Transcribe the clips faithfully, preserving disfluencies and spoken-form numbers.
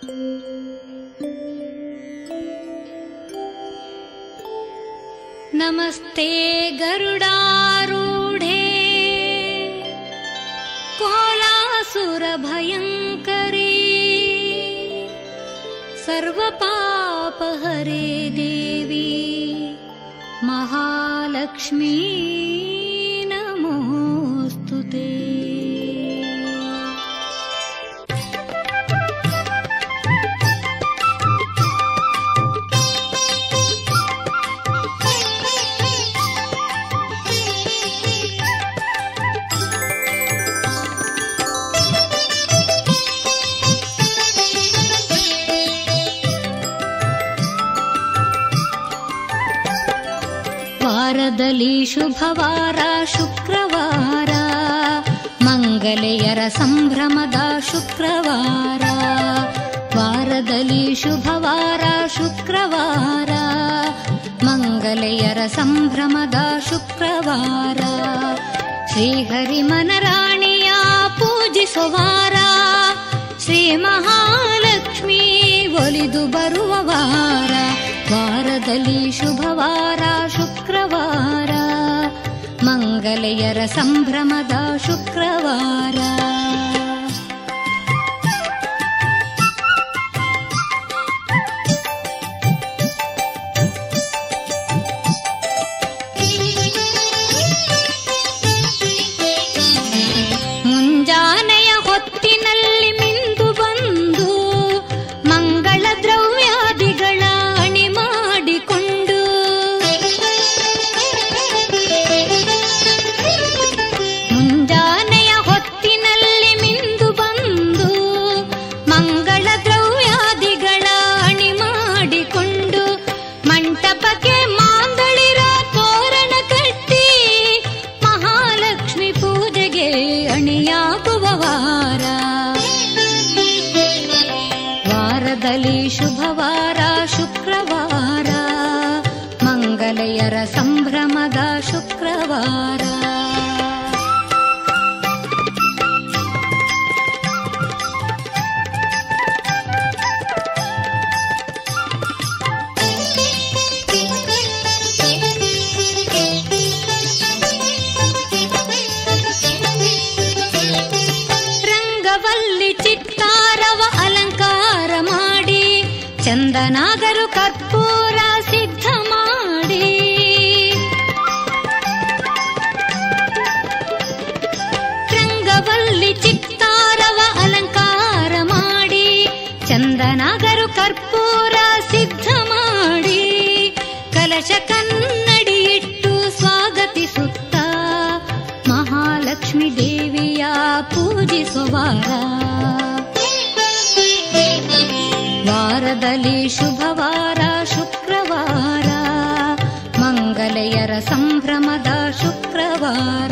ನಮಸ್ತೆ ಗರುಡಾರೂಢೆ ಕೋಲಾಸುರ ಭಯಂಕರಿ ಸರ್ವಪಾಪಹರೆ ದೇವಿ ಮಹಾಲಕ್ಷ್ಮೀ ನಮೋಸ್ತುತೇ. ವಾರದಲ್ಲಿ ಶುಭವಾರ ಶುಕ್ರವಾರ, ಮಂಗಲೆಯರ ಸಂಭ್ರಮದ ಶುಕ್ರವಾರ. ವಾರದಲ್ಲಿ ಶುಭವಾರ ಶುಕ್ರವಾರ, ಮಂಗಲೆಯರ ಸಂಭ್ರಮದ ಶುಕ್ರವಾರ. ಶ್ರೀಹರಿ ಮನರಾಣಿಯ ಪೂಜಿಸುವಾರ, ಶ್ರೀ ಮಹಾಲಕ್ಷ್ಮೀ ಒಲಿದು ಬರುವ ವಾರ. ವಾರದಲ್ಲಿ ಶುಭವಾರ ಶುಕ್ರವಾರ, ಮಂಗಲೆಯರ ಸಂಭ್ರಮದ ಶುಕ್ರವಾರ. ಮುಂಜಾನೆಯ ಹೊತ್ತಿನಲ್ಲಿ ಮಿಂದು ಬಂದು ಮಂಗಳ ದ್ರವ್ಯಾದಿಗಳ ಅಣಿ ಮಾಡಿಕೊಂಡು, ಮುಂಜಾನೆಯ ಹೊತ್ತಿನಲ್ಲಿ ಮಿಂದು ಬಂದು ಮಂಗಳ ದ್ರವ್ಯಾದಿಗಳ ಅಣಿ ಮಾಡಿಕೊಂಡು, ಮಂಟಪಕ್ಕೆ ಮಾಂದಳಿರ ತೋರಣ ಕಟ್ಟಿ ಮಹಾಲಕ್ಷ್ಮಿ ಪೂಜೆಗೆ ಅಣಿಯಾಗುವ ವಾರ. ವಾರದಲ್ಲಿ ಶುಭವಾರ ಶುಕ್ರವಾರ, ಮಂಗಲೆಯರ ಸಂಭ್ರಮದ ಶುಕ್ರವಾರ. ರಂಗವಲ್ಲಿ ಚಿತ್ತಾರವ ಅಲಂಕಾರ ಮಾಡಿ, ಚಂದನಾಗರು ಕರ್ಪೂರ ಸಿದ್ಧ ಮಾಡಿ, ರಂಗವಲ್ಲಿ ಚಿತ್ತಾರವ ಅಲಂಕಾರ ಮಾಡಿ, ಚಂದನಾಗರು ಕರ್ಪೂರ ಸಿದ್ಧ ಮಾಡಿ, ಕಲಶ ಕನ್ನಡಿ ಇಟ್ಟು ಸ್ವಾಗತಿಸುತ್ತ ಮಹಾಲಕ್ಷ್ಮೀ ದೇವಿಯ ಪೂಜಿಸುವಾರ. ವಾರದಲ್ಲಿ ಶುಭವಾರ ಶುಕ್ರವಾರ, ಮಂಗಲೆಯರ ಸಂಭ್ರಮದ ಶುಕ್ರವಾರ.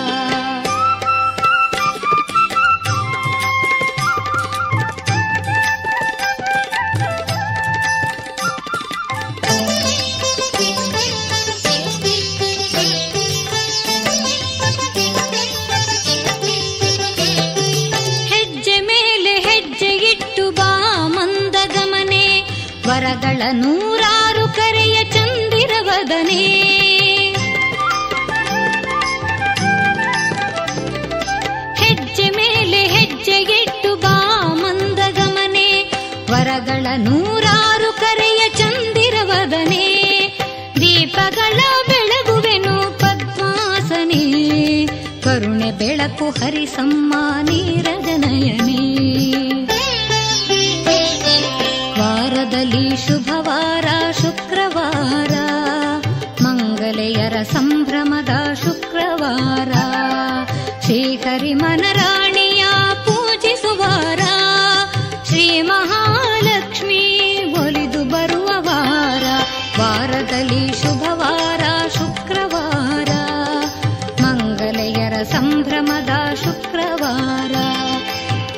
ವರಗಳ ನೂರಾರು ಕರೆಯ ಚಂದಿರವದನೆ, ಹೆಜ್ಜೆ ಮೇಲೆ ಹೆಜ್ಜೆ ಇಟ್ಟು ಬಾ ಮಂದಗಮನೆ. ವರಗಳ ನೂರಾರು ಕರೆಯ ಚಂದಿರವದನೆ, ದೀಪಗಳ ಬೆಳಗುವೆನು ಪದ್ಮಾಸನೆ. ಕರುಣೆ ಬೆಳಕು ಹರಿಸಮ್ಮ ನೀರಜನಯನೇ. ವಾರದಲ್ಲಿ ಶುಭವಾರ ಶುಕ್ರವಾರ, ಮಂಗಲೆಯರ ಸಂಭ್ರಮದ ಶುಕ್ರವಾರ. ಶ್ರೀಹರಿ ಮನರಾಣಿಯ ಪೂಜಿಸುವಾರ, ಶ್ರೀ ಮಹಾಲಕ್ಷ್ಮೀ ಒಲಿದು ಬರುವ ವಾರ. ವಾರದಲ್ಲಿ ಶುಭವಾರ ಶುಕ್ರವಾರ, ಮಂಗಲೆಯರ ಸಂಭ್ರಮದ ಶುಕ್ರವಾರ.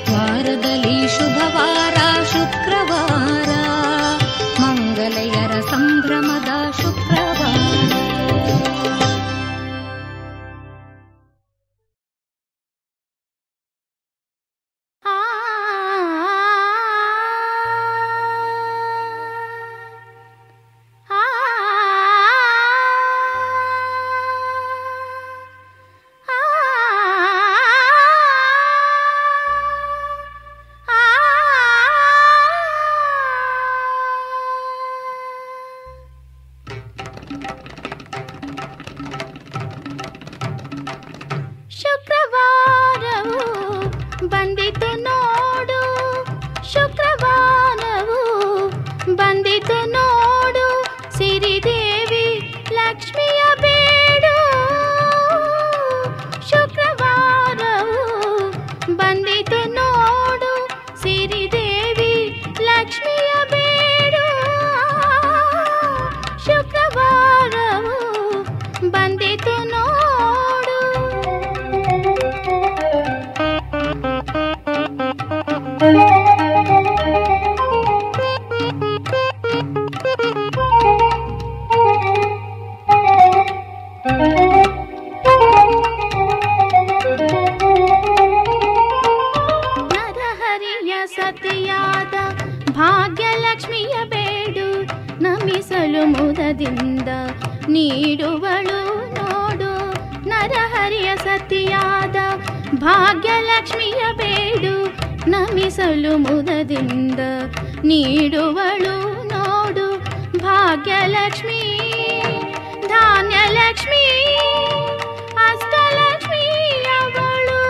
ನರಹರಿಯ ಸತಿಯಾದ ಭಾಗ್ಯಲಕ್ಷ್ಮಿಯ ಬೇಡು, ನಮಿಸಲು ಮುದದಿಂದ ನೀಡುವಳು ನೋಡು. ನರಹರಿಯ ಸತಿಯಾದ ಭಾಗ್ಯಲಕ್ಷ್ಮಿಯ ಬೇಡು, ನಮಿಸಲು ಮುದದಿಂದ ನೀಡುವಳು ನೋಡು. ಭಾಗ್ಯಲಕ್ಷ್ಮಿ, ಧಾನ್ಯಲಕ್ಷ್ಮಿ, ಅಷ್ಟಲಕ್ಷ್ಮಿ ಅವಳು.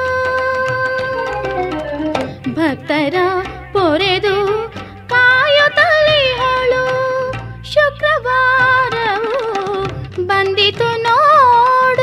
ಭಕ್ತರ ಪೊರೆದು ಕಾಯುತ್ತಲಿಹಳು. ಶುಕ್ರವಾರವು ಬಂದಿತು ನೋಡು.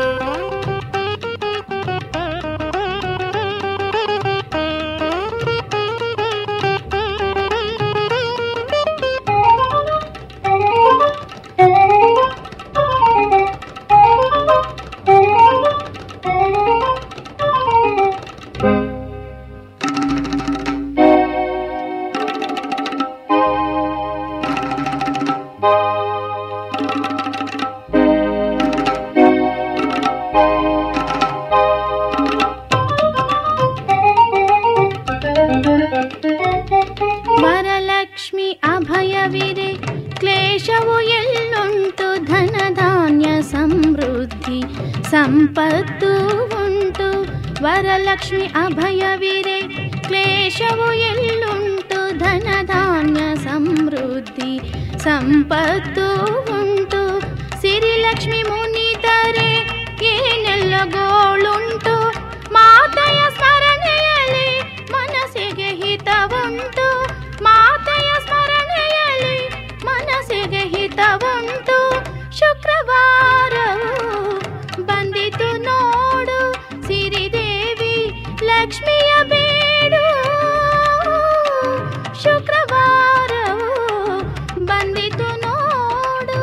ವರಲಕ್ಷ್ಮಿ ಅಭಯವಿದೆ, ಕ್ಲೇಶವು ಎಲ್ಲುಂಟು. ಧನಧಾನ್ಯ ಸಮೃದ್ಧಿ ಸಂಪತ್ತು ಉಂಟು. ವರಲಕ್ಷ್ಮಿ ಅಭಯವಿದೆ, ಕ್ಲೇಶವು ಎಲ್ಲುಂಟು. ಧನಧಾನ್ಯ ಸಮೃದ್ಧಿ ಸಂಪತ್ತು ಉಂಟು. ಸಿರಿಲಕ್ಷ್ಮಿ ಮುನಿದರೆ ಏನೆಲ್ಲ ಗೋಳುಂಟು. ಮಾತೆಯ ಸ್ಮರಣೆಯಲ್ಲಿ ಮನಸ್ಸಿಗೆ ಹಿತವುಂಟು. ಮಾತೆಯ ಸ್ಮರಣೆಯಲ್ಲಿ ಮನಸ್ಸಿಗೆ ಹಿತವುಂಟು. ಶುಕ್ರವಾರವು ಬಂದಿತು ನೋಡು. ಸಿರಿದೇವಿ ಲಕ್ಷ್ಮಿಯ ಬೇಡು. ಶುಕ್ರವಾರವು ಬಂದಿತು ನೋಡು.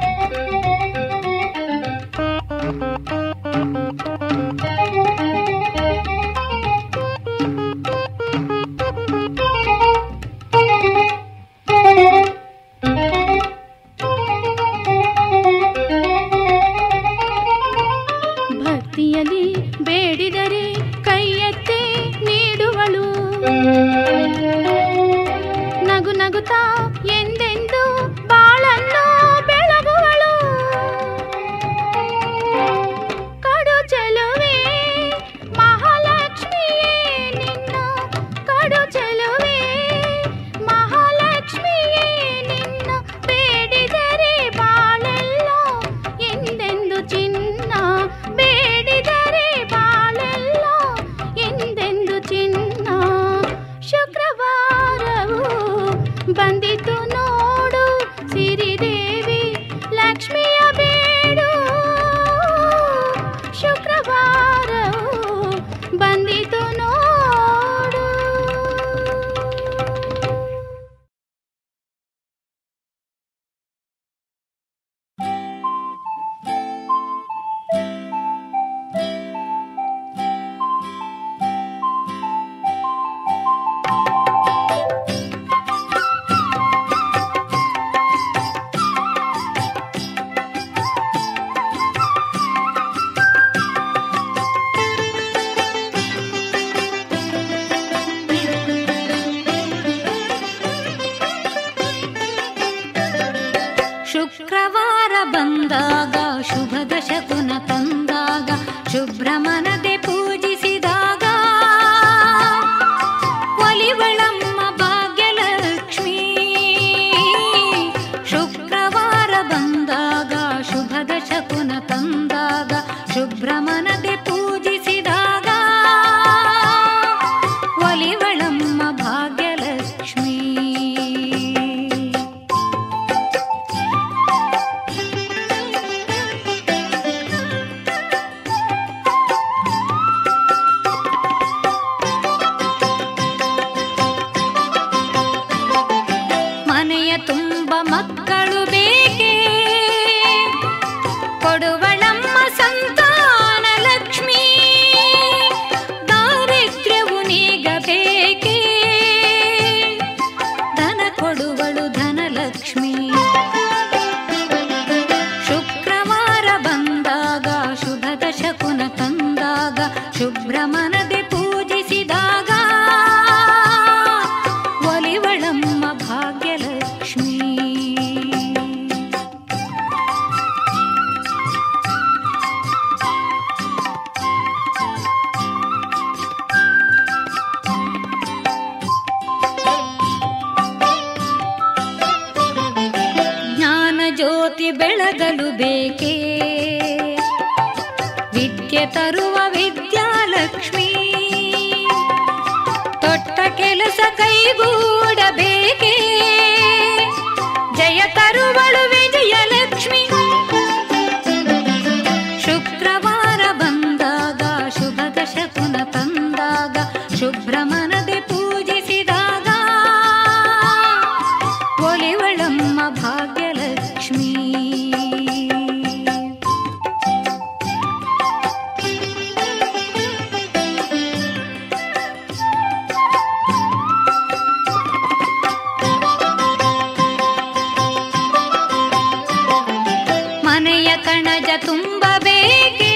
ಭಕ್ತಿಯಲ್ಲಿ ಬೇಡಿದರೆ ಕೈಯೆತ್ತಿ ನೀಡುವಳು. ನಗು ನಗುತ್ತಾ ಎಂದೆಂದು ಬಾಳನ್ನು ಬೆಳಗುವಳು. ಕಡು ಚೆಲುವೆ ಮಹಾಲಕ್ಷ್ಮಿಯೇ ನಿನ್ನ, ಕಡು ಚೆಲುವೆ ಮಹಾಲಕ್ಷ್ಮಿಯೇ ನಿನ್ನ. ಬೇಡಿದರೆ ಬಾಳೆಲ್ಲ ಎಂದೆಂದು ಚಿನ್ನ. ಬೇಡಿದರೆ ಬಾಳೆಲ್ಲ ಎಂದೆಂದು ಚಿನ್ನ. ಶುಕ್ರವಾರವು ಬಂದಿತು ನೋಡು. ಸಿರಿದೇವಿ ಲಕ್ಷ್ಮಿಯ ಬೇಡು. ಶುಕ್ರವಾರವು ಬಂದಿತು ನೋಡು. ಶುಕ್ರವಾರ ಬಂದಾಗ ಶುಭದ ಶಕುನ ತಂದಾಗ ಶುಭ್ರಮನದೆ ಪೂಜಿಸಿದಾಗ ಒಲಿವಳಮ್ಮ ಭಾಗ್ಯಲಕ್ಷ್ಮಿ. ಶುಕ್ರವಾರ ಬಂದಾಗ ಶುಭದ ಶಕುನ ತಂದಾಗ ಶುಭ್ರಮನದೆ ಪೂಜಿಸಿದಾಗ ಒಲಿವಳಮ್ಮ ಭಾಗ್ಯಲಕ್ಷ್ಮಿ. ಬೆಳಗಲು ಬೇಕೇ ವಿದ್ಯೆ ತರುವ ವಿದ್ಯಾಲಕ್ಷ್ಮಿ. ತೊಟ್ಟ ಕೆಲಸ ಕೈಗೂಡಬೇಕೇ ಜಯ ತರುವಳು ವಿಜಯಲಕ್ಷ್ಮಿ. ಶುಕ್ರವಾರ ಬಂದಾಗ ಶುಭದ ಶಕುನ ತಂದಾಗ ಶುಭ್ರ ಮನದೆ ಪೂಜಿಸಿದಾಗ ಒಲಿವಳಮ್ಮ ಭಾಗ್ಯಲಕ್ಷ್ಮಿ. ಮನೆಯ ಕಣಜ ತುಂಬಬೇಕೇ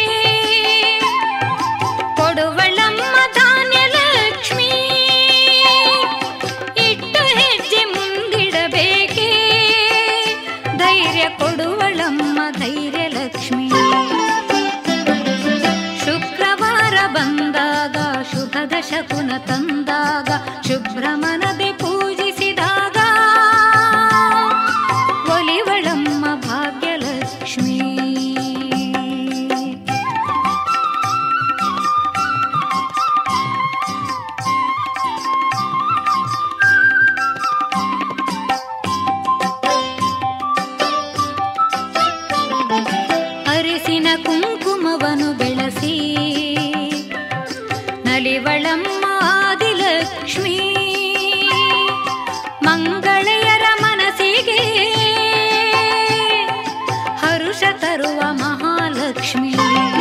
ಕೊಡುವಳಮ್ಮ ಧಾನ್ಯಲಕ್ಷ್ಮಿ. ಇಟ್ಟು ಹೆಜ್ಜೆ ಮುಂದಿಡಬೇಕೇ ಧೈರ್ಯ ಕೊಡುವಳಮ್ಮ ಧೈರ್ಯಲಕ್ಷ್ಮಿ. ಶುಕ್ರವಾರ ಬಂದಾಗ ಶುಭದ ಶಕುನ ತಂದಾಗ ಶುಭ್ರ ಮನದೆ ಪೂಜಿಸಿದಾಗ ಒಲಿವಳಮ್ಮ ಭಾಗ್ಯಲಕ್ಷ್ಮಿ. ಅರಿಸಿನ ಕುಂಕುಮವನ್ನು ಬೆಳೆಸಿ ನಲಿವಳಮ್ಮ ಆದಿಲಕ್ಷ್ಮಿ. ಮಂಗಳೆಯರ ಮನಸ್ಸಿಗೆ ಹರುಷ ತರುವ ಮಹಾಲಕ್ಷ್ಮಿ.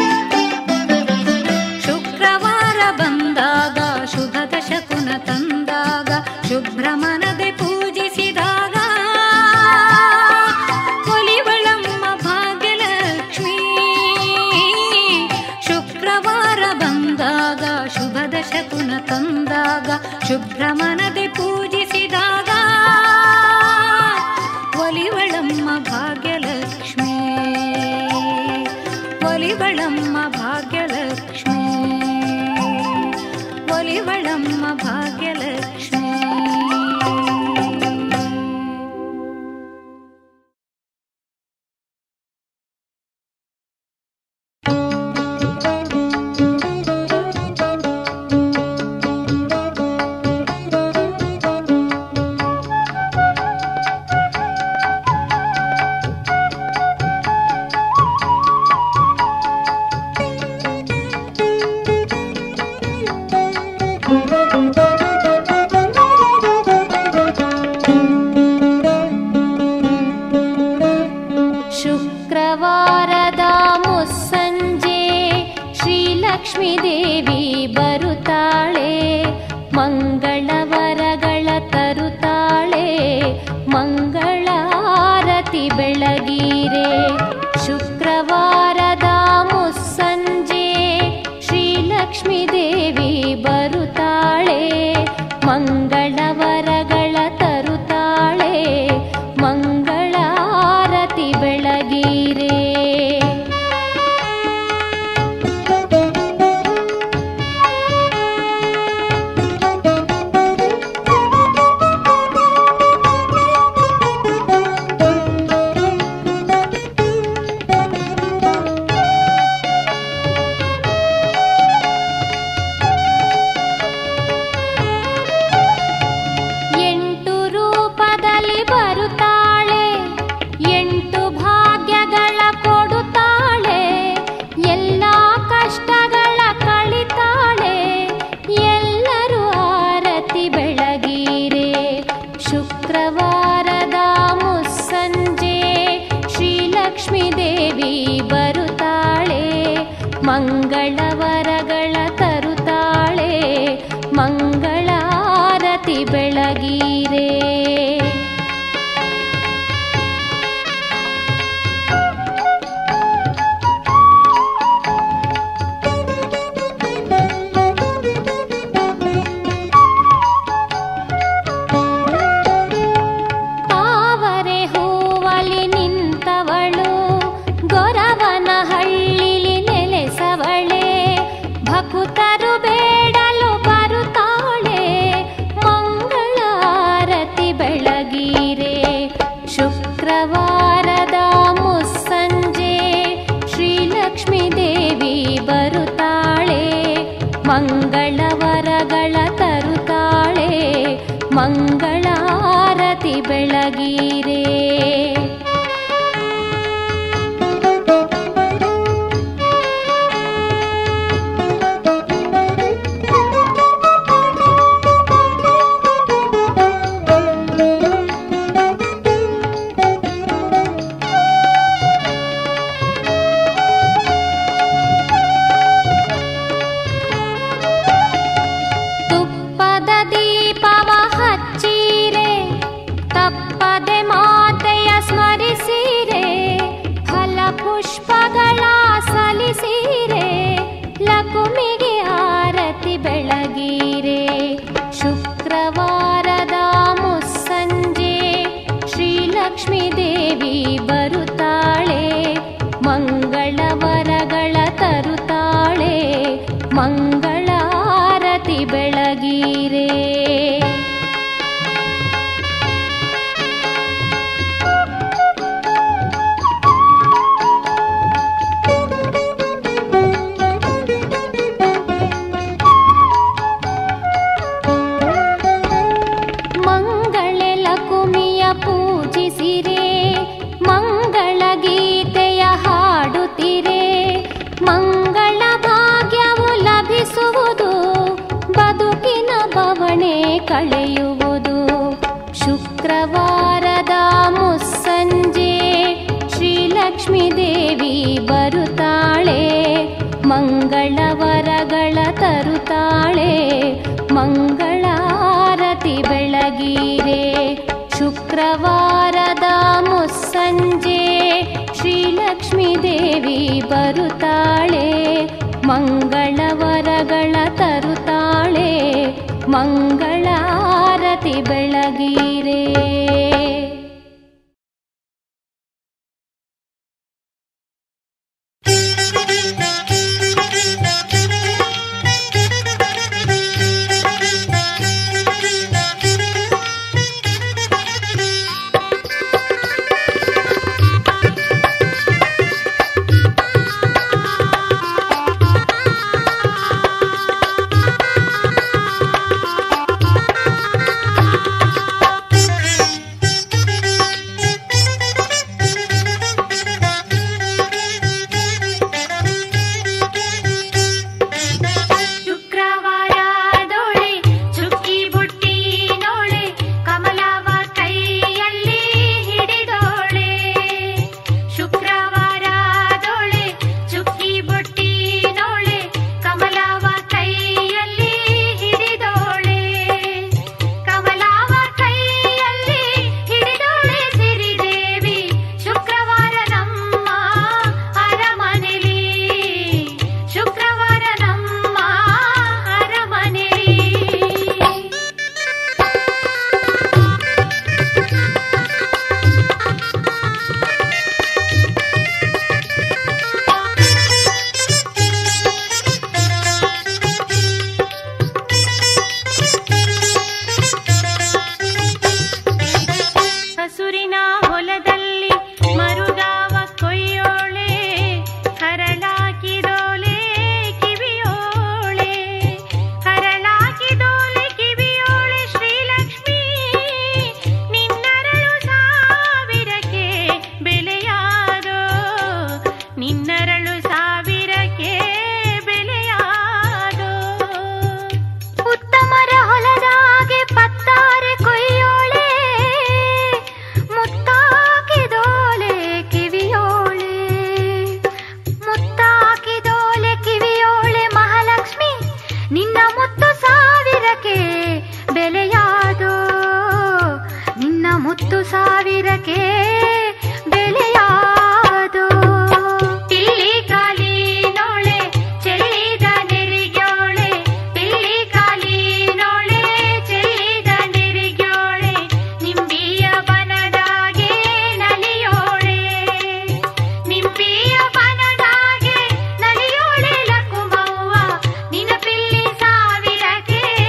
ಶುಕ್ರವಾರ ಬಂದಾಗ ಶುಭದ ಶಕುನ ತಂದಾಗ ಶುಭ್ರ ಮನದೆ ಪೂಜಿಸಿದಾಗ ಒಲಿವಳಮ್ಮ ಭಾಗ್ಯಲಕ್ಷ್ಮಿ. ಶುಕ್ರವಾರ ಬಂದಾಗ ಶುಭದ ಶಕುನ ತಂದಾಗ ಶುಭ್ರ ಮನದೆ ಪೂಜಿಸಿದಾಗ ಒಲಿವಳಮ್ಮ ಭಾಗ್ಯಲಕ್ಷ್ಮಿ. ಒಲಿವಳಮ್ಮ ಭಾಗ್ಯಲಕ್ಷ್ಮಿ. ಒಲಿವಳಮ್ಮ ಭಾಗ್ಯಲಕ್ಷ್ಮಿ. ಶುಕ್ರವಾರದ ಮುಸ್ಸಂಜೆ ಶ್ರೀಲಕ್ಷ್ಮೀ ದೇವಿ ಬರುತ್ತಾಳೆ. ಮಂಗಳವರಗಳ ತರುತ್ತಾಳೆ ಮಂಗಳಾರತಿ ಬೆಳಗೀರೆ. ಶುಕ್ರವಾರದ ಮುಸ್ಸಂಜೆ ಶ್ರೀಲಕ್ಷ್ಮೀ ದೇವಿ ಬರುತ್ತಾಳೆ. ಮಂಗಳವರಗಳ ತರುತ್ತಾಳೆ ಮಂಗಳಾರತಿ ಬೆಳಗೀರೆ. ಮಂಗಳಾರತಿ ಬೆಳಗಿರೆ. ಶುಕ್ರವಾರದ ಮುಸ್ಸಂಜೆ ಶ್ರೀಲಕ್ಷ್ಮೀ ದೇವಿ ಬರುತ್ತಾಳೆ, ಮಂಗಳ ವರಗಳ ತರುತ್ತಾಳೆ, ಮಂಗಳಾರತಿ ಬೆಳಗಿರೆ. ಕಳೆಯುವುದು ಶುಕ್ರವಾರದ ಮುಸ್ಸಂಜೆ ಶ್ರೀಲಕ್ಷ್ಮೀ ದೇವಿ ಬರುತ್ತಾಳೆ, ಮಂಗಳ ವರಗಳ ತರುತ್ತಾಳೆ, ಮಂಗಳಾರತಿ ಬೆಳಗಿರೆ. ಶುಕ್ರವಾರದ ಮುಸ್ಸಂಜೆ ಶ್ರೀಲಕ್ಷ್ಮೀ ದೇವಿ ಬರುತ್ತಾಳೆ, ಮಂಗಳ ವರಗಳ ತರುತ್ತಾಳೆ, ಮಂಗಳಾರತಿ ಬೆಳಗಿರೆ.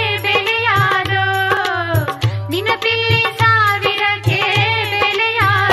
ನಿನ ಪಿಲ್ಲಿ ಸಾವಿರಕ್ಕೆ ಬೆಲೆಯ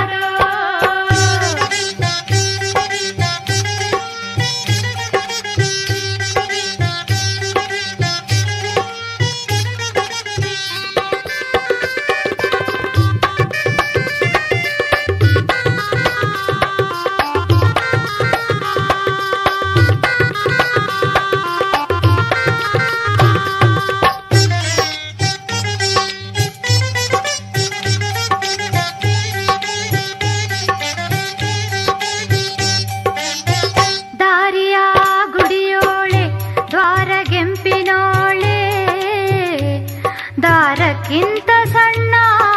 ದಾರಕ್ಕಿಂತ ಸಣ್ಣ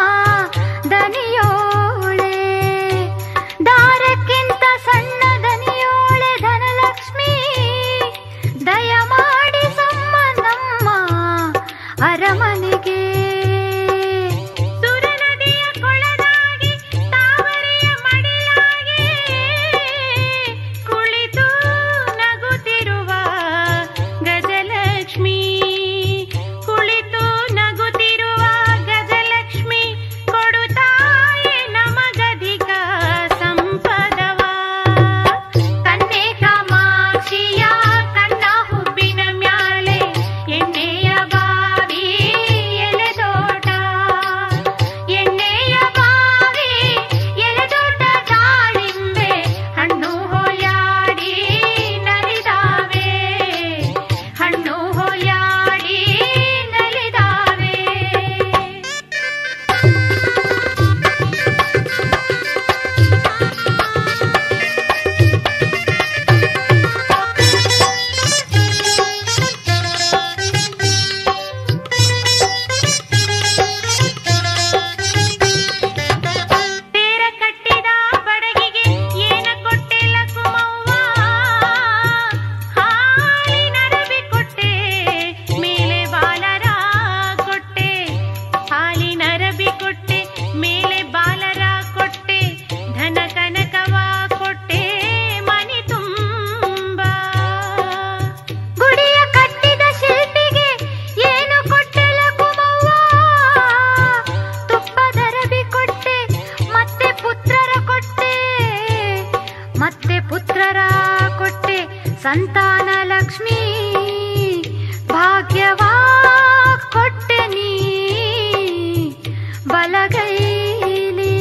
ದನಿಯೋಳೆ, ದಾರಕ್ಕಿಂತ ಸಣ್ಣ ದನಿಯೋಳೆ ಧನಲಕ್ಷ್ಮಿ, ದಯಮಾಡಿ ಸಮ್ಮನಮ್ಮ ಅರಮನೆಗೆ. ಸುರನದಿಯ ಕೊಳದಾಗಿ ತಾವರೆಯ ಮಡಿಲಾಗಿ ಕುಳಿತು ನಗುತ್ತಿರುವ ಗಜಲಕ್ಷ್ಮಿ, ಕುಳಿತು ನಗುತ್ತಿರುವ ಗಜಲಕ್ಷ್ಮಿ, ಕೊಡುತ್ತಾಯೆ ನಮಗಧಿಕ ಸಂಪದವ. ಕನ್ನೆ ಕಾಮಾಕ್ಷಿಯ ಕಣ್ಣ ಹುಬ್ಬಿನ ಮ್ಯಾಲೆ ಎಣ್ಣೆಯ ಬಾವಿ ಎಲೆದೋಟ, ಎಣ್ಣೆಯ ಬಾವಿ ಎಲೆದೋಟ ದಾಳಿಂಬೆ ಹಣ್ಣು ಹೋಯಾಡಿ ನಲಿದಾವೆ, ಹಣ್ಣು ಹೋಯಾಡಿ ನಲಿದಾವೆ. ತೇರ ಕಟ್ಟಿದ ಬಡಗಿಗೆ ಏನ ಕೊಟ್ಟೆ ಲಕುಮವ್ವ, ಹಾಲಿನರಬಿ ಕೊಟ್ಟೆ ಮೇಲೆ ಬಾಲರ ಕೊಟ್ಟೆ, ಹಾಲಿನರಬಿ ಕೊಟ್ಟೆ ಮೇಲೆ ಬಾಲರ ಕೊಟ್ಟೆ, ಧನ ಕನಕವ ಕೊಟ್ಟೆ ಮನಿ ತುಂಬ. ಗುಡಿಯ ಕಟ್ಟಿದ ಶಿಲ್ಪಿಗೆ ಏನು ಕೊಟ್ಟೆ ಲಕುಮವ್ವ, ತುಪ್ಪದರಬಿ ಕೊಟ್ಟೆ ಮತ್ತೆ ಪುತ್ರರ ಕೊಟ್ಟೆ, ಮತ್ತೆ ಪುತ್ರರ ಕೊಟ್ಟೆ. ಸಂತಾನ ಲಕ್ಷ್ಮಿ ಭಾಗ್ಯವಾ ಕೊಟ್ಟೆ ನೀ ಬಲಗೈಲಿ.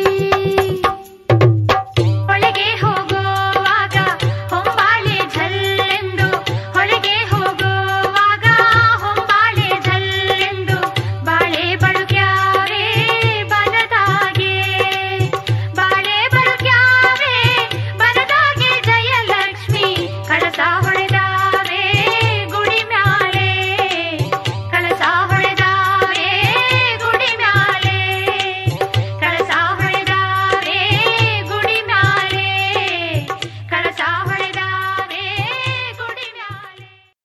ಒಳಗೆ ಹೋಗುವಾಗ ಹೊಂಬಾಳೆ ಝಲ್ಲೆಂದು, ಒಳಗೆ ಹೋಗುವಾಗ ಹೊಂಬಾಳೆ ಝಲ್ಲೆಂದು, ಬಾಳೆ ಬಳುಕ್ಯಾವೆ ಬನದಾಗೆ, ಬಾಳೆ ಬಳುಕ್ಯಾವೆ ಬನದಾಗೆ. ಜಯಲಕ್ಷ್ಮಿ ಕಳಸ ಹೊಳೆದಾವೆ ಗುಡಿ ಮ್ಯಾಲೆ, ಕಳಸ ಹೊಳೆದಾವೆ ಗುಡಿ ಮ್ಯಾಲೆ, ಕಳಸ ಹೊಳೆದಾವೆ ಗುಡಿ ಮ್ಯಾಲೆ, ಕಳಸ ಹೊಳೆದಾವೆ ಗುಡಿ ಮ್ಯಾಲೆ.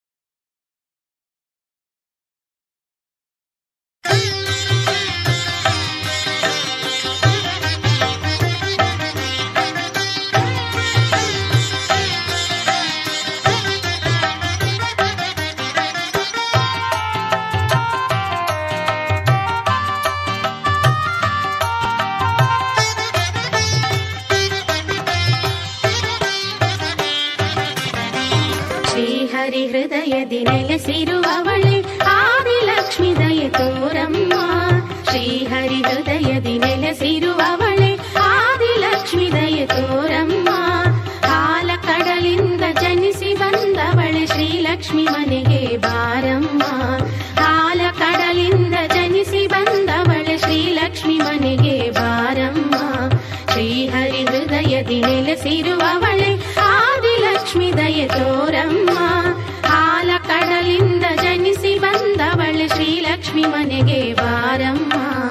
ಶ್ರೀಹರಿ ಹೃದಯದಿ ನೆಲೆಸಿರುವವಳೆ ಆದಿಲಕ್ಷ್ಮಿ ದಯೆ ತೋರಮ್ಮ, ಶ್ರೀಹರಿ ಹೃದಯದಿ ನೆಲೆಸಿರುವವಳೆ ಆದಿಲಕ್ಷ್ಮಿ ದಯೆ ತೋರಮ್ಮ. ಹಾಲ ಕಡಲಿಂದ ಜನಿಸಿ ಬಂದವಳೆ ಶ್ರೀಲಕ್ಷ್ಮಿ ಮನೆಗೆ ಬಾರಮ್ಮ, ಹಾಲ ಕಡಲಿಂದ ಜನಿಸಿ ಬಂದವಳೆ ಶ್ರೀಲಕ್ಷ್ಮಿ ಮನೆಗೆ ಬಾರಮ್ಮ. ಶ್ರೀಹರಿ ಹೃದಯದಿ ನೆಲೆಸಿರುವವಳೆ ಆದಿಲಕ್ಷ್ಮಿ ದಯೆ ತೋರಮ್ಮ, ಹಾಲ ಕಡಲಿಂದ ಜನಿಸಿ ಬಂದವಳೆ ಶ್ರೀಲಕ್ಷ್ಮಿ ಮನೆಗೆ ಬಾರಮ್ಮ.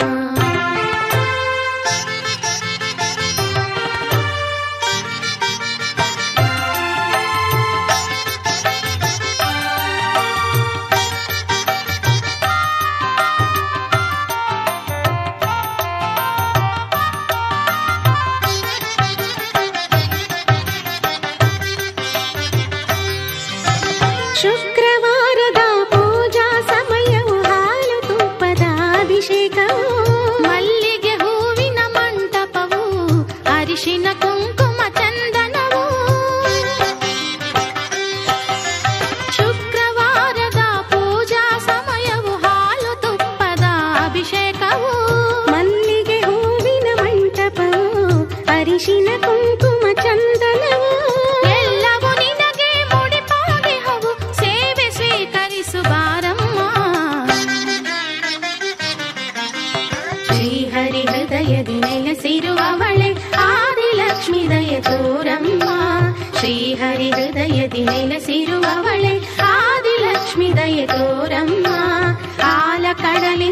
ಶುಕ್ರವಾರದ ಪೂಜಾ ಸಮಯವು ಹಾಲು ತುಪ್ಪದ ಅಭಿಷೇಕವು, ಮಲ್ಲಿಗೆ ಹೂವಿನ ಮಂಟಪವು, ಅರಿಶಿನ ಕುಂಕುಮ ಚಂದನವು. ಶುಕ್ರವಾರದ ಪೂಜಾ ಸಮಯವು ಹಾಲು ತುಪ್ಪದ ಅಭಿಷೇಕವು, ಮಲ್ಲಿಗೆ ಹೂವಿನ ಮಂಟಪವು, ಅರಿಶಿನ ಕುಂಕುಮ ಚಂದನವು. ಎಲ್ಲವೂ ನಿನಗೆ ಮುಡಿಪಾಗಿ ಹವು, ಸೇವೆ ಸ್ವೀಕರಿಸು ಬಾರಮ್ಮ. ಶ್ರೀಹರಿ ಹೃದಯದಿ ನೆಲೆಸಿರುವವಳೆ ಆದಿಲಕ್ಷ್ಮಿ ದಯೆ ತೋರಮ್ಮ, ಶ್ರೀಹರಿ ಹೃದಯದಿ ನೆಲೆಸಿರುವವಳೆ ಆದಿಲಕ್ಷ್ಮಿ ದಯೆ ತೋರಮ್ಮ. ಹಾಲ ಕಡಲಿ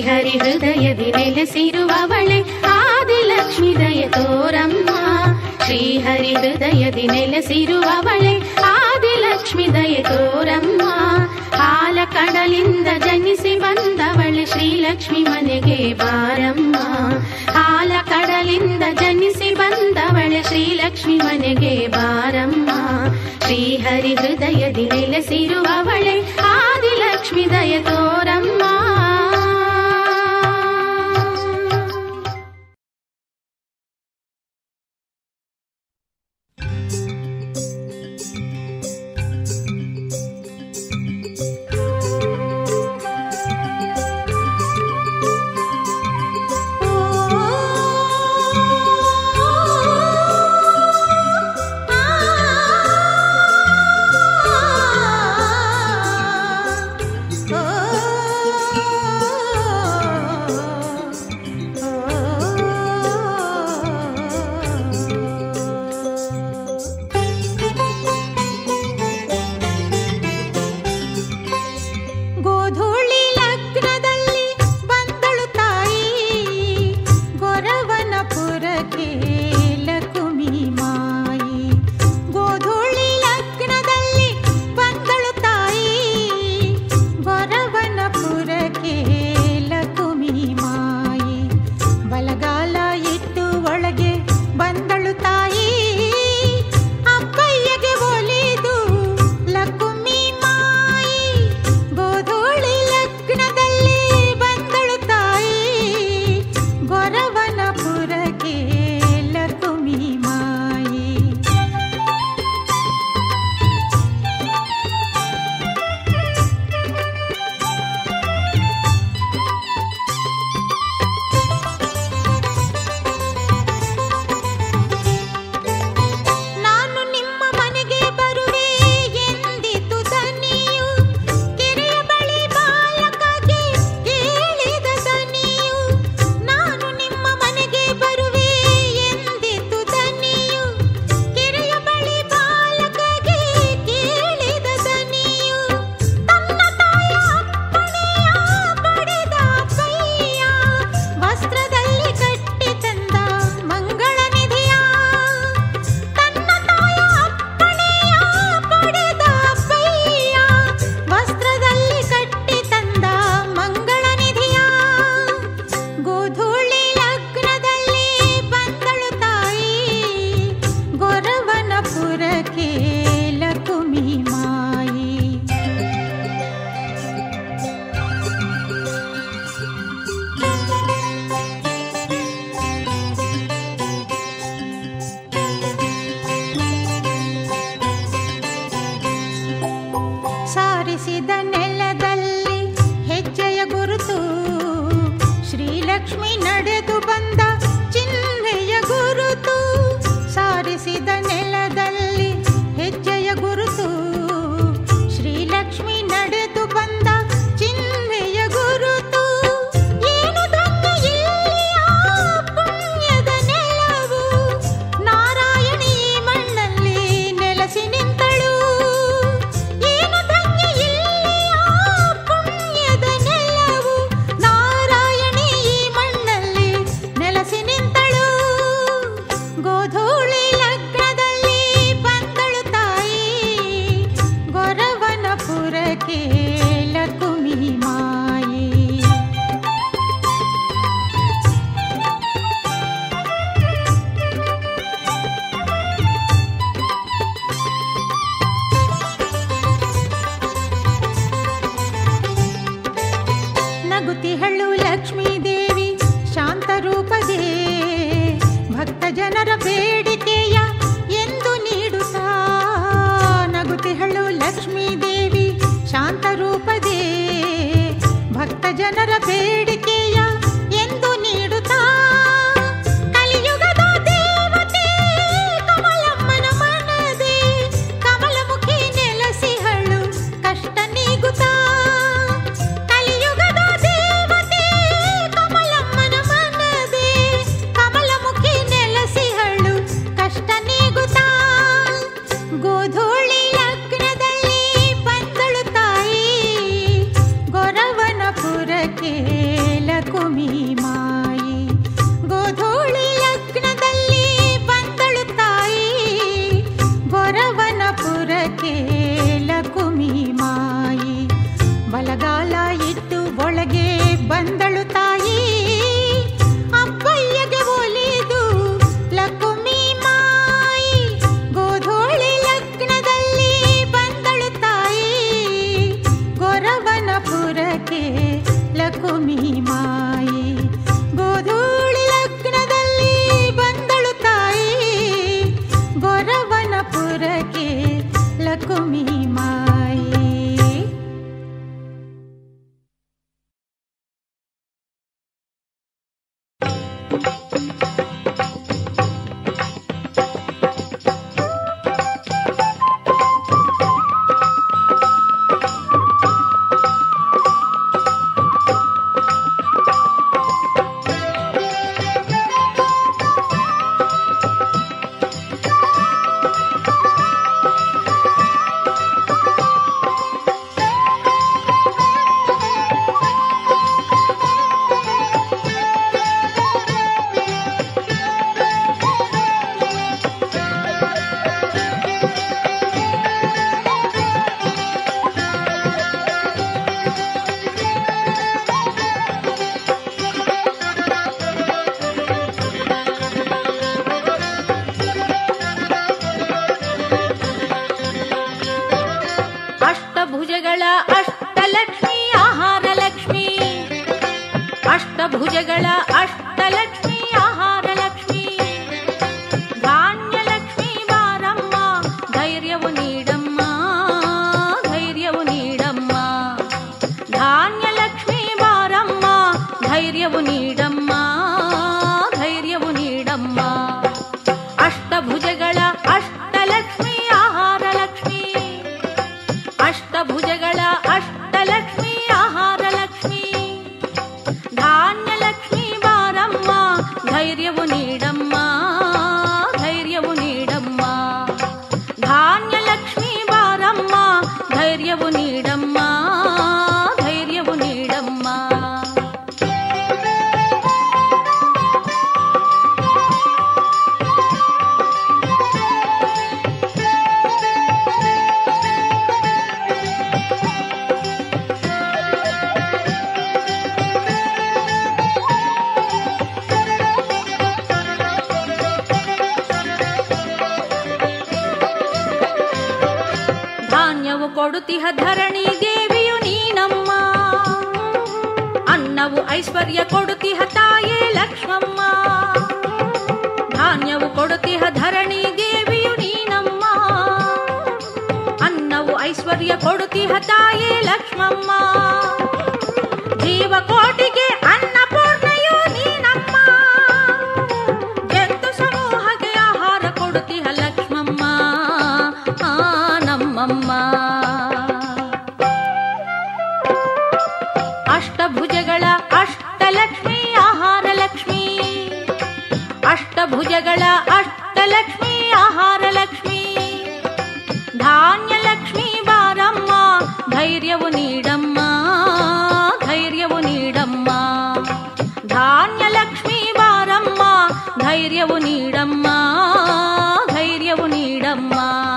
ಶ್ರೀಹರಿ ಹೃದಯದಿ ನೆಲೆಸಿರುವವಳೆ ಆದಿಲಕ್ಷ್ಮಿ ದಯ ತೋರಮ್ಮ. ಶ್ರೀಹರಿ ಹೃದಯದಿ ನೆಲೆಸಿರುವವಳೆ ಆದಿಲಕ್ಷ್ಮಿ ದಯ ತೋರಮ್ಮ. ಹಾಲ ಕಡಲಿಂದ ಜನಿಸಿ ಬಂದವಳೆ ಶ್ರೀಲಕ್ಷ್ಮಿ ಮನೆಗೆ ಬಾರಮ್ಮ. ಹಾಲ ಕಡಲಿಂದ ಜನಿಸಿ ಬಂದವಳೆ ಶ್ರೀಲಕ್ಷ್ಮಿ ಮನೆಗೆ ಬಾರಮ್ಮ. ಶ್ರೀಹರಿ ಹೃದಯದಿ ನೆಲೆಸಿರುವವಳೆ ಆದಿಲಕ್ಷ್ಮಿ ದಯ ತೋರಮ್ಮ. ಗೋಧೂಳಿ ಲಗ್ನದಲ್ಲಿ ಬಂದಳು ತಾಯಿ ಲಕುಮಿ ಮಾಯಿ. ಗೋಧೂಳಿ ಲಗ್ನದಲ್ಲಿ ಬಂದಳು ತಾಯಿ, ಗೊರವನಪುರಕ್ಕೆ ಲಕುಮಿ ಮಾಯಿ. ಅಷ್ಟಭುಜಗಳ ಅಷ್ಟಲಕ್ಷ್ಮಿ ಆಹಾರ ಲಕ್ಷ್ಮಿ, ಅಷ್ಟಭುಜಗಳ ಅಷ್ಟಲಕ್ಷ್ಮಿ ಆಹಾರ ಲಕ್ಷ್ಮಿ. ಧಾನ್ಯಲಕ್ಷ್ಮಿ ಬಾರಮ್ಮ ಧೈರ್ಯವು ನೀಡಮ್ಮ, ಧೈರ್ಯವು ನೀಡಮ್ಮ. ಧಾನ್ಯಲಕ್ಷ್ಮಿ ಬಾರಮ್ಮ ಧೈರ್ಯವು ನೀಡಮ್ಮ, ಧೈರ್ಯವು ನೀಡಮ್ಮ. ಅಷ್ಟಭುಜಗಳ ಅಷ್ಟಲಕ್ಷ್ಮಿ ಆಹಾರ ಲಕ್ಷ್ಮಿ, ಅಷ್ಟಭುಜಗಳ ಅಷ್ಟಲಕ್ಷ್ಮಿ ಆಹಾರ ಲಕ್ಷ್ಮಿ. ಧಾನ್ಯಲಕ್ಷ್ಮಿ ಬಾರಮ್ಮ ಧೈರ್ಯವು ನೀಡಮ್ಮ, ಧೈರ್ಯವು ನೀಡಮ್ಮ. ಧಾನ್ಯಲಕ್ಷ್ಮಿ ಬಾರಮ್ಮ ಧೈರ್ಯವು ನೀಡಮ್ಮ, ಧೈರ್ಯವು ನೀಡಮ್ಮ. ಧಾನ್ಯವು ಕೊಡುತಿಹ ಧರಣಿ ದೇವಿಯು ನೀನಮ್ಮ, ಅನ್ನವು ಐಶ್ವರ್ಯ ಕೊಡುತಿಹ ತಾಯೇ ಲಕ್ಷ್ಮಮ್ಮ. ಧಾನ್ಯವು ಕೊಡುತಿಹ ಧರಣಿ ದೇವಿಯು ನೀನಮ್ಮ, ಅನ್ನವು ಐಶ್ವರ್ಯ ಕೊಡುತಿಹ ತಾಯೇ ಲಕ್ಷ್ಮಮ್ಮ. ಜೀವಕೋಟಿಗೆ ಅನ್ನಪೂರ್ಣೆಯು ನೀನಮ್ಮ, ಜಂತು ಸಮೂಹಕ್ಕೆ ಆಹಾರ ಕೊಡುತಿಹ ಲಕ್ಷ್ಮಮ್ಮ ನಮ್ಮಮ್ಮ. ಅಷ್ಟಭುಜಗಳ ಅಷ್ಟಲಕ್ಷ್ಮಿ ಆಹಾರ ಲಕ್ಷ್ಮಿ, ಅಷ್ಟಭುಜಗಳ ಅಷ್ಟಲಕ್ಷ್ಮಿ ಆಹಾರ ಲಕ್ಷ್ಮಿ. ಧಾನ್ಯಲಕ್ಷ್ಮಿ ಬಾರಮ್ಮ ಧೈರ್ಯವು ನೀಡಮ್ಮ, ಧೈರ್ಯವು ನೀಡಮ್ಮ. ಧಾನ್ಯಲಕ್ಷ್ಮಿ ಬಾರಮ್ಮ ಧೈರ್ಯವು ನೀಡಮ್ಮ, ಧೈರ್ಯವು ನೀಡಮ್ಮ.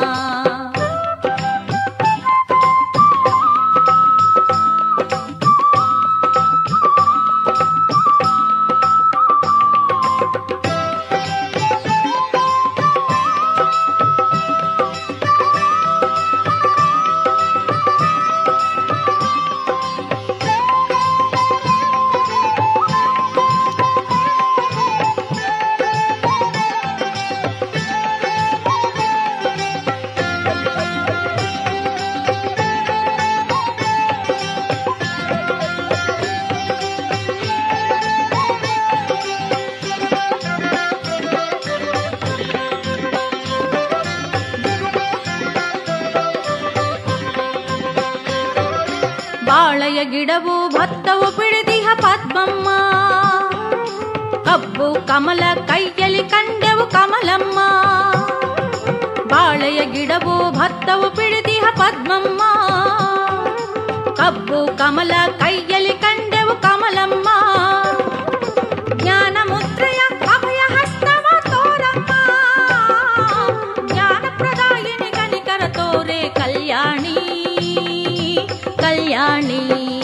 ಬಾಳೆಯ ಗಿಡವು ಭತ್ತವು ಪಿಡಿದಿಹ ಪದ್ಮಮ್ಮ, ಕಬ್ಬು ಕಮಲ ಕೈಯಲ್ಲಿ ಕಂಡೆವು ಕಮಲಮ್ಮ. ಬಾಳೆಯ ಗಿಡವು ಭತ್ತವು ಪಿಡಿದಿಹ ಪದ್ಮಮ್ಮ, ಕಬ್ಬು ಕಮಲ ಕೈಯಲ್ಲಿ ಕಂಡೆವು ಕಮಲಮ್ಮ. ಜ್ಞಾನ ಮುದ್ರೆಯ ಅಭಯ ಹಸ್ತವ ತೋರಮ್ಮ, ಜ್ಞಾನ ಪ್ರದಾಯಿನಿ ಕನಿಕರ ತೋರೆ ಕಲ್ಯಾಣಿ, ಕಲ್ಯಾಣಿ.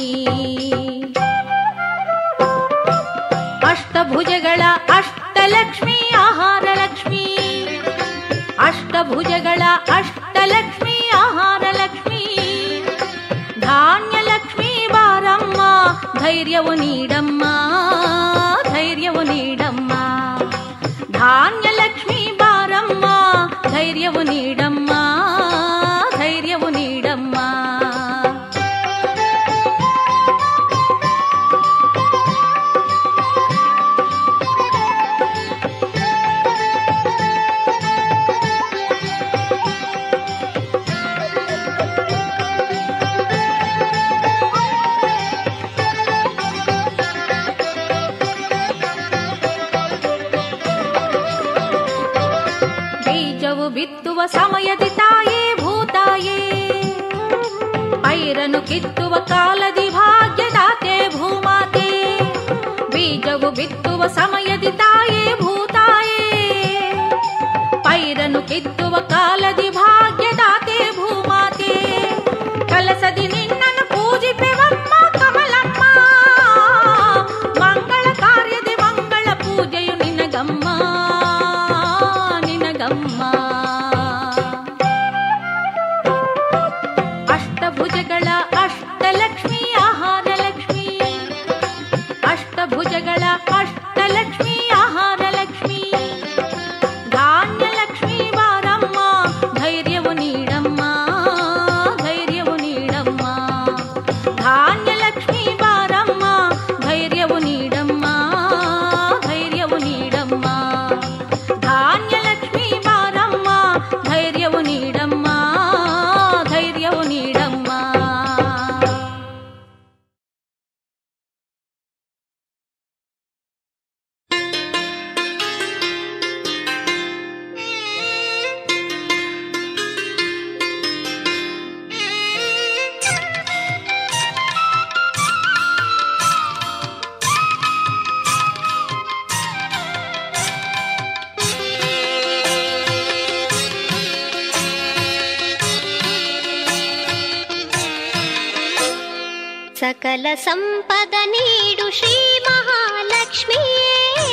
ಅಷ್ಟಭುಜಗಳ ಅಷ್ಟಲಕ್ಷ್ಮಿ ಆಹಾರ ಲಕ್ಷ್ಮಿ, ಅಷ್ಟಭುಜಗಳ ಅಷ್ಟಲಕ್ಷ್ಮಿ ಆಹಾರ ಲಕ್ಷ್ಮಿ. ಧಾನ್ಯಲಕ್ಷ್ಮಿ ಬಾರಮ್ಮ ಧೈರ್ಯವು ನೀಡಮ್ಮ, ಧೈರ್ಯವು ನೀಡಮ್ಮ. ಧಾನ್ಯಲಕ್ಷ್ಮಿ ಬಾರಮ್ಮ, ಧೈರ್ಯವು ನೀಡಮ್ಮ, ಧೈರ್ಯವು ನೀಡಮ್ಮ. ಬಿತ್ತುವ ಸಮಯದಿ ತಾಯೇ ಭೂತಾಯೇ, ಪೈರನು ಕಿತ್ತುವ ಕಾಲದಿ ಭಾಗ್ಯದಾತೆ ಭೂಮಾತೆ. ಬೀಜವು ಬಿತ್ತುವ ಸಮಯದಿ ತಾಯೇ ಭೂತಾಯೇ, ಪೈರನು ಕಿತ್ತುವ ಕಾಲದಿ ಭಾಗ್ಯದಾತೆ ಭೂಮಾತೆ. ಕಲಸದಿ ನಿನ್ನನ್ನು ಪೂಜಿಪೆವಮ್ಮ ಕಮಲಮ್ಮ, ಮಂಗಳ ಕಾರ್ಯದಿ ಮಂಗಳ ಪೂಜೆಯು ನಿನಗಮ್ಮ, ನಿನಗಮ್ಮ. ಅಷ್ಟಭುಜಗಳ ಅಷ್ಟಲಕ್ಷ್ಮಿ ಆಹಾರ ಲಕ್ಷ್ಮಿ, ಅಷ್ಟಭುಜಗಳ ಅಷ್ಟಲಕ್ಷ್ಮಿ ಆಹಾರ ಲಕ್ಷ್ಮಿ. ಧಾನ್ಯಲಕ್ಷ್ಮಿ ಬಾರಮ್ಮ, ಧೈರ್ಯವು ನೀಡಮ್ಮ, ಧೈರ್ಯವು ನೀಡಮ್ಮ. ಧಾನ್ಯಲಕ್ಷ್ಮಿ ಬಾರಮ್ಮ, ಧೈರ್ಯವು ನೀಡಮ್ಮ, ಧೈರ್ಯವು ನೀಡಮ್ಮ. ಧಾನ್ಯಲಕ್ಷ್ಮಿ ಬಾರಮ್ಮ, ಧೈರ್ಯವು ನೀಡಮ್ಮ, ಧೈರ್ಯವು ನೀಡಮ್ಮ. ಸಕಲ ಸಂಪದ ನೀಡು ಶ್ರೀ ಮಹಾಲಕ್ಷ್ಮಿಯೇ,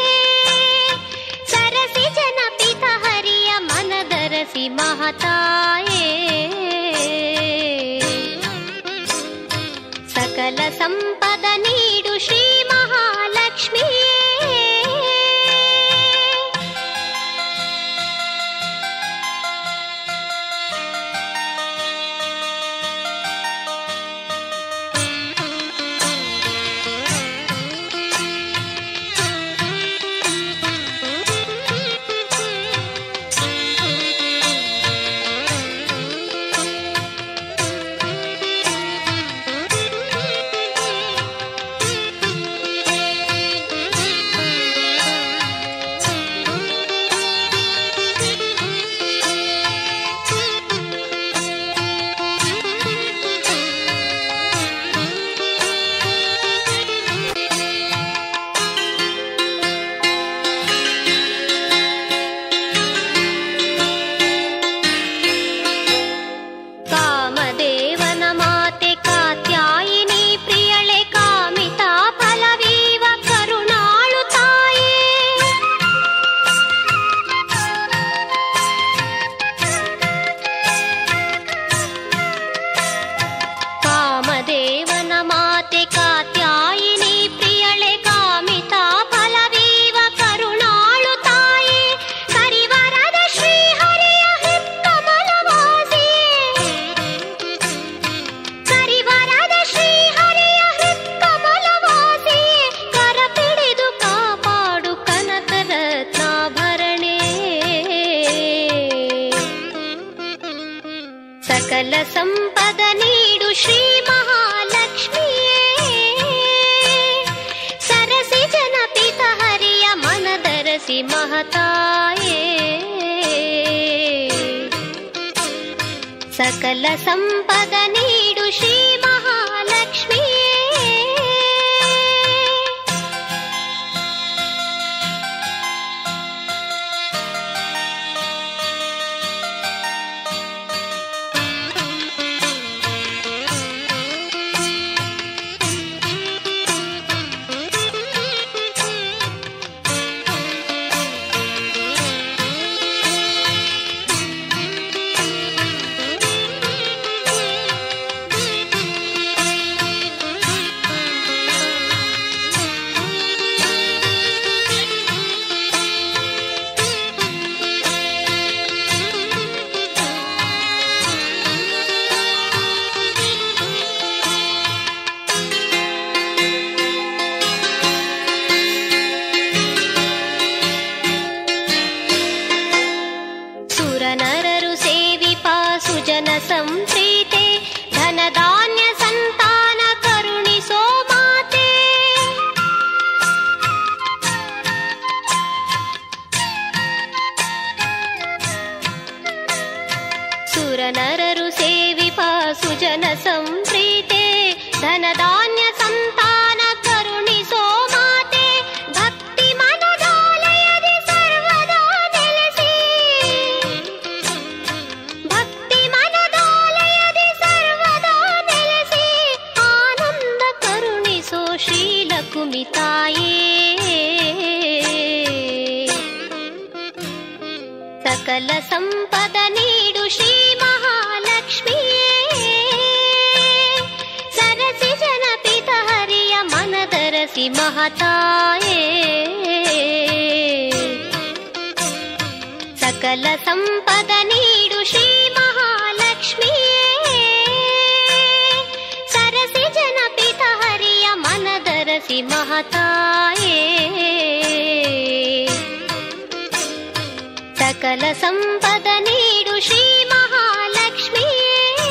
ಸರಸಿ ಜನಪಿತ ಹರಿಯ ಮನದರಸಿ ಮಹತಾಯೇ. ಸಕಲ ಸಂಪದ ನೀಡು ಶ್ರೀ ಮಹಾಲಕ್ಷ್ಮಿಯೇ. ಸಕಲ ಸಂಪದ ನೀಡು ಶ್ರೀ ಮಹಾಲಕ್ಷ್ಮಿಯೇ, ಸರಸಿ ಜನಪಿತ ಹರಿಯ ಮನದರಸಿ ಮಹತಾಯೇ. ಸಕಲ ಸಂಪದ ನೀಡು ಶ್ರೀ ಮಹಾಲಕ್ಷ್ಮಿಯೇ. ಮನೆಯಲ್ಲಿ ತಾಯೇ ಸಕಲ ಸಂಪದ ನೀಡು ಶ್ರೀ ಮಹಾಲಕ್ಷ್ಮಿಯೇ ಸರಸಿ ಜನಪಿತ ಹರಿಯ ಮನದರಸಿ ಮಹತಾಯೇ ಸಕಲ ಸಂಪದ ನೀಡು ಶ್ರೀ ಮಹಾಲಕ್ಷ್ಮಿಯೇ ಸರಸಿ ಜನಪಿತ ಹರಿಯ ಮನದರಸಿ ಮಹತಾಯೇ ಸಕಲ ಸಂಪದ ನೀಡು ಶ್ರೀ ಮಹಾಲಕ್ಷ್ಮಿಯೇ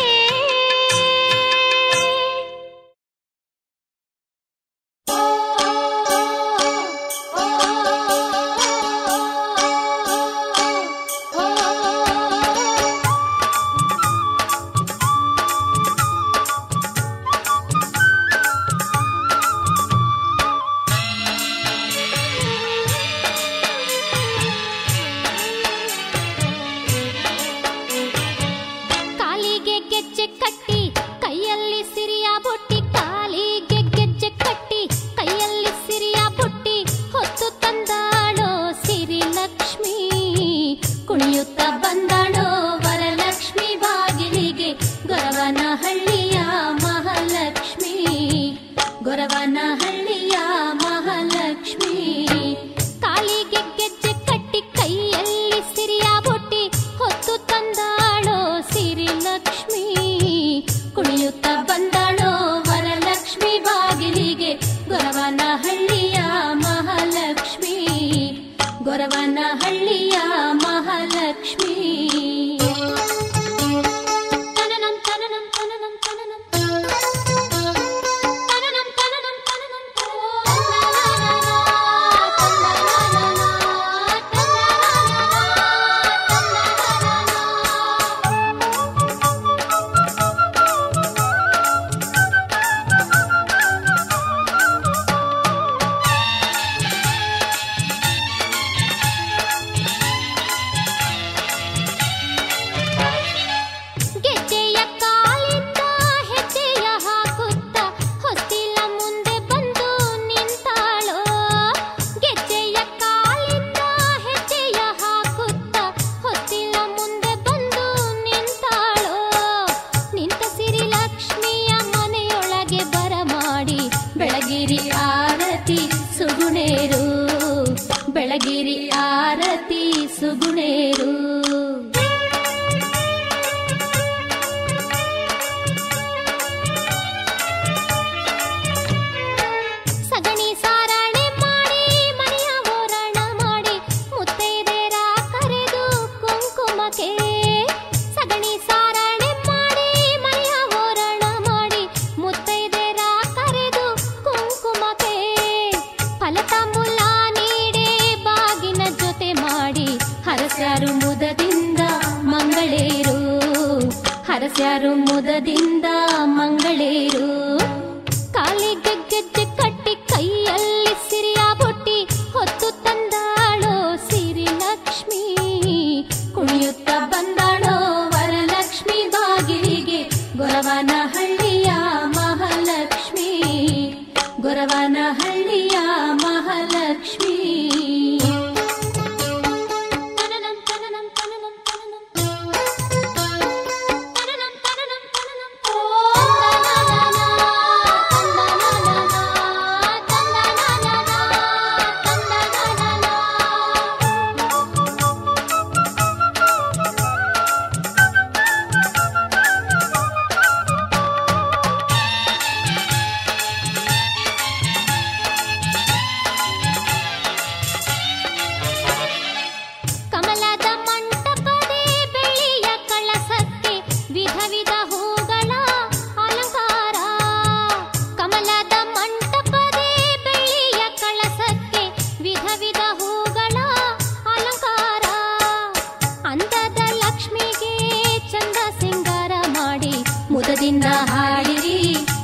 ಮುದದಿಂದ ಹಾಡಿರಿ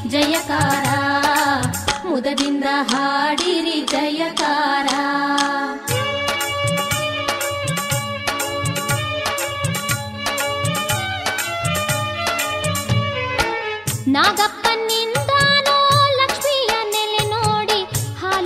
ಜಯಕಾರ, ಮುದದಿಂದ ಹಾಡಿರಿ ಜಯಕಾರ. ನಾಗಪ್ಪನಿಂದಾನೋ ಲಕ್ಷ್ಮಿಯ ನೆಲೆ ನೋಡಿ ಹಾ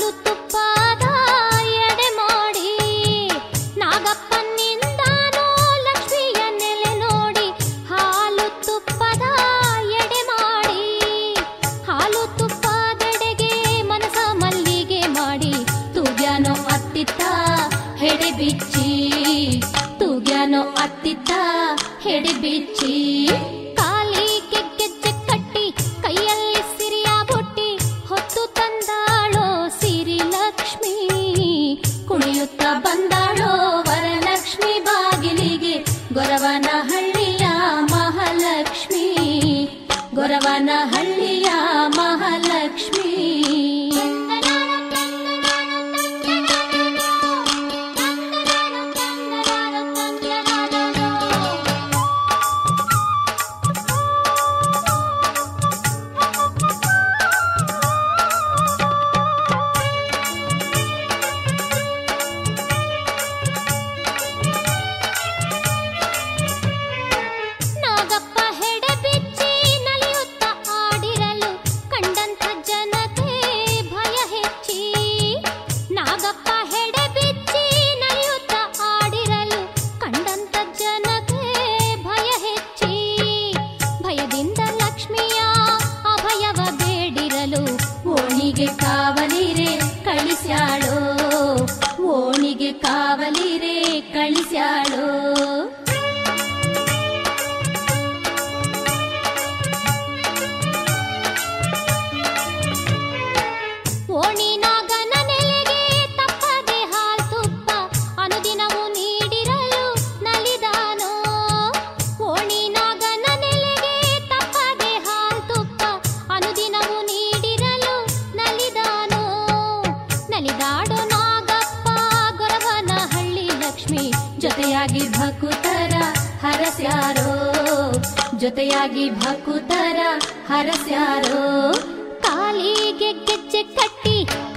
ಬಿಚ್ಚಿ ಕಾಲಿಗೆ ಗೆಜ್ಜೆ ಕಟ್ಟಿ ಕೈಯಲ್ಲಿ ಸಿರಿಯ ಬುಟ್ಟಿ ಹೊತ್ತು ತಂದಾಳೋ ಸಿರಿ ಲಕ್ಷ್ಮಿ ಕುಣಿಯುತ್ತ ಬಂದಾಳೋ ವರಲಕ್ಷ್ಮಿ ಬಾಗಿಲಿಗೆ ಗೊರವನಹಳ್ಳಿಯ ಮಹಾಲಕ್ಷ್ಮಿ ಗೊರವನಹಳ್ಳಿಯ ಮಹಾಲಕ್ಷ್ಮಿ ಕಾವಲಿರೆ ಕಳಿಸ್ಯಾಳೋ ಓಣಿಗೆ ಕಾವಲಿರೆ ಕಳಿಸ್ಯಾಳೋ ಓಣಿನಾಗನ ನೆಲೆಗೆ ತಪ್ಪದೆ ಹಾಲ್ ತುಪ್ಪ ಅನುದಿನವೂ ನೀಡಿರಲು ನಲಿದಾನೋ ಓಣಿನಾಗನ ನೆಲೆಗೆ ತಪ್ಪದೆ ಹಾಲ್ ತುಪ್ಪ ಅನುದಿನವೂ ನೀಡಿರಲು ನಲಿದಾನೋ ನಲಿದಾಡೋ ನಾಗಪ್ಪ ಗೊರವನಹಳ್ಳಿ ಲಕ್ಷ್ಮಿ ಜೊತೆಯಾಗಿ ಭಕುತರ ಹರಸ್ಯಾರೋ ಜೊತೆಯಾಗಿ ಭಕುತರ ಹರಸ್ಯಾರೋ ಕಾಲಿಗೆ ಗೆಜ್ಜೆ ಕಟ್ಟಿ